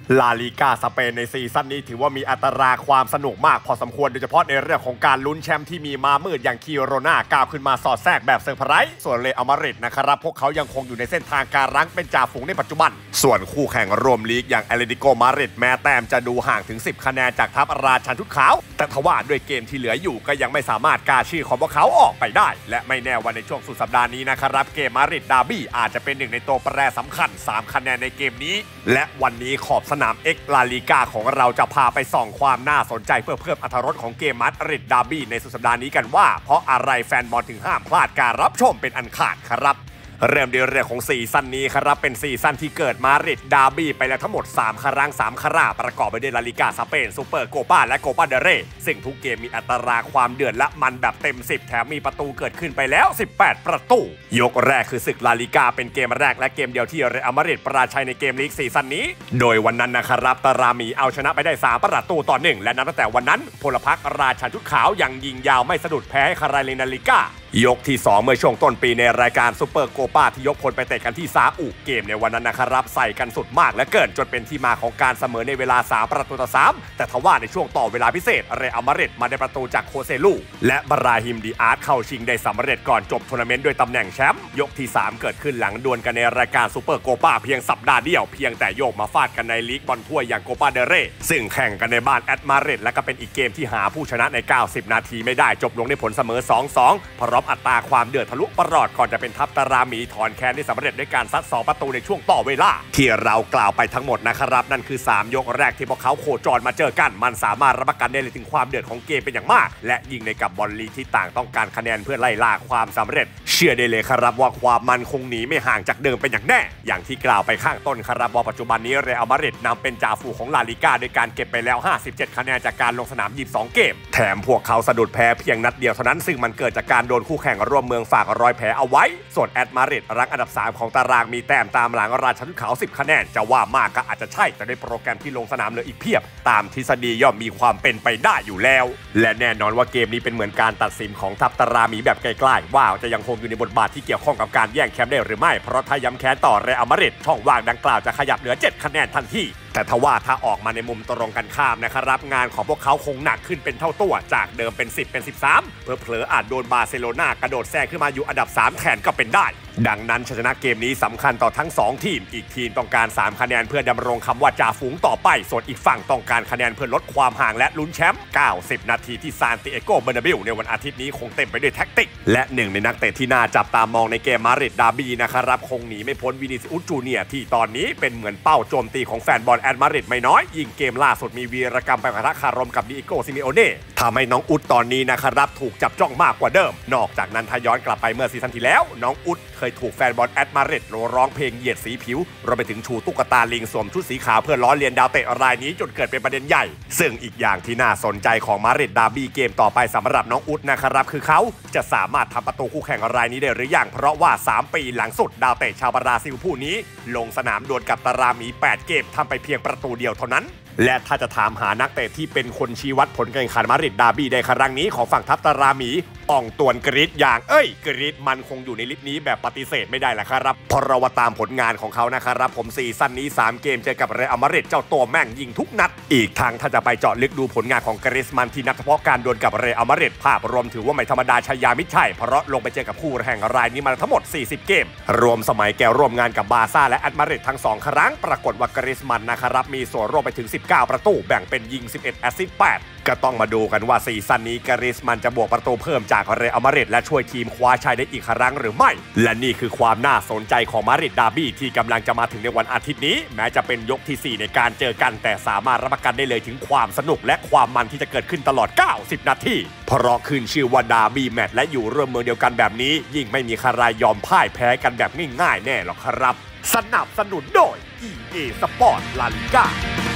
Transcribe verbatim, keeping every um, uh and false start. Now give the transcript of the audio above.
ลาลีกาสเปนในซีซั่นนี้ถือว่ามีอัตราความสนุกมากพอสมควรโดยเฉพาะในเรื่องของการลุ้นแชมป์ที่มีมามืดอย่างคิโรนาก้าวขึ้นมาสอดแทรกแบบเซอร์ไพรส์ส่วนเรอัลมาดริดนะครับพวกเขายังคงอยู่ในเส้นทางการรั้งเป็นจ่าฝูงในปัจจุบันส่วนคู่แข่งรวมลีกอย่างแอตเลติโกมาดริดแม้แต้มจะดูห่างถึงสิบคะแนนจากทัพราชันชุดขาวแต่ทว่าด้วยเกมที่เหลืออยู่ก็ยังไม่สามารถกาชื่อของพวกเขาออกไปได้และไม่แน่วันในช่วงสุดสัปดาห์นี้นะครับเกมมาดริดดาร์บี้อาจจะเป็นหนึ่งในตัวแปรสำคัญสามคะแนนในเกมนี้และวันนี้ขอบสนาม X ลาลีกาของเราจะพาไปส่องความน่าสนใจเพื่อเพิ่มอรรถรสของเกมมาดริดดาร์บี้ในสุดสัปดาห์นี้กันว่าเพราะอะไรแฟนบอลถึงห้ามพลาดการรับชมเป็นอันขาดครับเริ่มด้วยเรื่องของซีซั่นนี้ครับเป็นซีซั่นที่เกิดมาดริดดาร์บี้ไปแล้วทั้งหมดสามครั้งสามคราประกอบไปด้วยลาลิกาสเปนซูเปอร์โกปาและโกปาเดเรซึ่งทุกเกมมีอัตราความเดือดและมันแบบเต็มสิบแถมมีประตูเกิดขึ้นไปแล้วสิบแปดประตูยกแรกคือศึกลาลิกาเป็นเกมแรกและเกมเดียวที่เรอัลมาดริดปราชัยในเกมลีกซีซั่นนี้โดยวันนั้นนะครับตารามีเอาชนะไปได้สามประตูต่อหนึ่งและนับตั้งแต่วันนั้นพลพรรคราชันชุดขาวยังยิงยาวไม่สะดุดแพ้ให้คาราเลนาลิกายกที่สองเมื่อช่วงต้นปีในรายการซูเปอร์โกปาที่ยกพลไปเตะกันที่ซาอุเกมในวันนั้นนะครับใส่กันสุดมากและเกินจนเป็นที่มาของการเสมอในเวลาสามประตูต่อสามแต่ทว่าในช่วงต่อเวลาพิเศษเรอัลมาดริดมาได้ประตูจากโคเซลูและบราฮิมดิอาร์ตเข้าชิงได้สำเร็จก่อนจบทัวร์นาเมนต์ด้วยตำแหน่งแชมป์ยกที่สามเกิดขึ้นหลังดวลกันในรายการซูเปอร์โกปาเพียงสัปดาห์เดียวเพียงแต่โยกมาฟาดกันในลีกบอลถ้วยอย่างโกปาเดเรซึ่งแข่งกันในบ้านแอตมาดริดและก็เป็นอีกเกมที่หาผู้ชนะในเก้าสิบนาทีไม่ได้จบลงในผลเสมอ สองสอง พร้อมอัตราความเดือดทะลุปรอดก่อนจะเป็นทัพตารามีถอนแค้นได้สำเร็จด้วยการซัดสองประตูในช่วงต่อเวลาที่เรากล่าวไปทั้งหมดนะครับนั่นคือสามยกแรกที่พวกเขาโคจรมาเจอกันมันสามารถรับประกันได้เลยถึงความเดือดของเกมเป็นอย่างมากและยิ่งในกับบอลลีกที่ต่างต้องการคะแนนเพื่อไล่ล่าความสำเร็จเชื่อได้เลยครับว่าความมันคงหนีไม่ห่างจากเดิมเป็นอย่างแน่อย่างที่กล่าวไปข้างต้นครับว่าปัจจุบันนี้เรอัลมาดริดนำเป็นจ่าฝูงของลาลิก้าโดยการเก็บไปแล้วห้าสิบเจ็ดคะแนนจากการลงสนามยี่สิบสองเกมแถมพวกเขาสะดุดแพ้เพียงนัดเดียวเท่านั้นซึ่งมันเกิดจากการโดนคู่แข่งร่วมเมืองฝากรอยแผลเอาไว้ส่วนแอตมาดริดรั้งอันดับสามของตารางมีแต้มตามหลังราชันชุดขาวสิบคะแนนจะว่ามากก็อาจจะใช่แต่ด้วยโปรแกรมที่ลงสนามเหลืออีกเพียบตามทฤษฎีย่อมมีความเป็นไปได้อยู่แล้วและแน่นอนว่าเกมนี้เป็นเหมือนการตัดสินของทัพตารามีแบบใกล้ๆว่าจะยังคงอยู่ในบทบาทที่เกี่ยวข้องกับการแย่งแชมป์ได้หรือไม่เพราะถ้าย้ำแค้นต่อเรอัลมาดริดช่องว่างดังกล่าวจะขยับเหลือเจ็ดคะแนนทันทีแต่ทว่าถ้าออกมาในมุมตรงกันข้ามนะครับงานของพวกเขาคงหนักขึ้นเป็นเท่าตัวจากเดิมเป็นสิบเป็นสิบสามเผลอๆอาจโดนบาร์เซโลนากระโดดแซงขึ้นมาอยู่อันดับสามแทนก็เป็นได้ดังนั้นชัยชนะเกมนี้สำคัญต่อทั้งสองทีมอีกทีมต้องการสามคะแนนเพื่อดำรงคำว่าจ่าฝูงต่อไปส่วนอีกฝั่งต้องการคะแนนเพื่อลดความห่างและลุ้นแชมป์เก้าสิบนาทีที่ซานติเอโกเบอร์นาบิลในวันอาทิตย์นี้คงเต็มไปด้วยแท็กติกและหนึ่งในนักเตะที่น่าจับตามองในเกมมาดริดดาร์บี้นะครับคงหนีไม่พ้นวินิซิอุสจูเนียร์ที่ตอนนี้เป็นเหมือนเป้าโจมตีของแฟนบอลแอตมาดริดไม่น้อยยิงเกมล่าสุดมีวีรกรรมไปปะทะคารมกับดิเอโกซิเมโอเน่ทำให้น้องอุดตอนนี้นะครับถูกจับจ้องมากกว่าเดิมนอกจากนั้นถ้าย้อนกลับไปเมื่อซีซั่นที่แล้วน้องอุดเคยถูกแฟนบอลแอตมาดริดร้องเพลงเหยียดสีผิวรวมไปถึงชูตุ๊กตาลิงสวมชุดสีขาวเพื่อล้อเลียนดาวเตะรายนี้จนเกิดเป็นประเด็นใหญ่ซึ่งอีกอย่างที่น่าสนใจของมาดริดดาร์บี้เกมต่อไปสำหรับน้องอุดนะครับคือเขาจะสามารถทำประตูคู่แข่งรายนี้ได้หรือยังเพราะว่าสามปีหลังสุดดาวเตะชาวบราซิลผู้นี้ลงสนามดวลกับตารามีแปดเกมทำไปเพียงประตูเดียวเท่านั้นและถ้าจะถามหานักเตะที่เป็นคนชี้วัดผลการแข่งขันมาดริดดาร์บี้ในครั้งนี้ของฝั่งทัพตารามีอ่องตวนกรีดอย่างเอ้ยกรีดมันคงอยู่ในลิสต์นี้แบบปฏิเสธไม่ได้แหละครับเพราะเราว่าตามผลงานของเขานะครับผมซีซั่นนี้สามเกมเจอกับเรอัลมาดริดเจ้าตัวแม่งยิงทุกนัดอีกทางถ้าจะไปเจาะลึกดูผลงานของกรีซมันที่นับเฉพาะการดวลกับเรอัลมาดริดภาพรวมถือว่าไม่ธรรมดาชายามิชัยเพราะลงไปเจอกับคู่แข่งรายนี้มาทั้งหมดสี่สิบเกมรวมสมัยแกร่วมงานกับบาร์ซ่าและแอตมาดริดทั้งสองครั้งปรากฏว่ากรีซมันนะครับมีส่วนร่วมไปถึงสิบเก้าประตูแบ่งเป็นยิงสิบเอ็ดแอสซิสต์แปดก็ต้องมาดูกันว่าซีซั่นนี้กรีซมันจะบวกประตูเพิ่มจากเรอัลมาดริดและช่วยทีมคว้าชัยได้อีกครั้งหรือไม่และนี่คือความน่าสนใจของมาดริดดาร์บี้ที่กำลังจะมาถึงในวันอาทิตย์นี้แม้จะเป็นยกที่สี่ในการเจอกันแต่สามารถรับประกันได้เลยถึงความสนุกและความมันที่จะเกิดขึ้นตลอดเก้าสิบนาทีเพราะขึ้นชื่อว่าดาร์บี้แมตช์และอยู่ร่วมเมืองเดียวกันแบบนี้ยิ่งไม่มีใครยอมพ่ายแพ้กันแบบง่ายๆแน่หรอกครับสนับสนุนโดย อี เอ Sport La Liga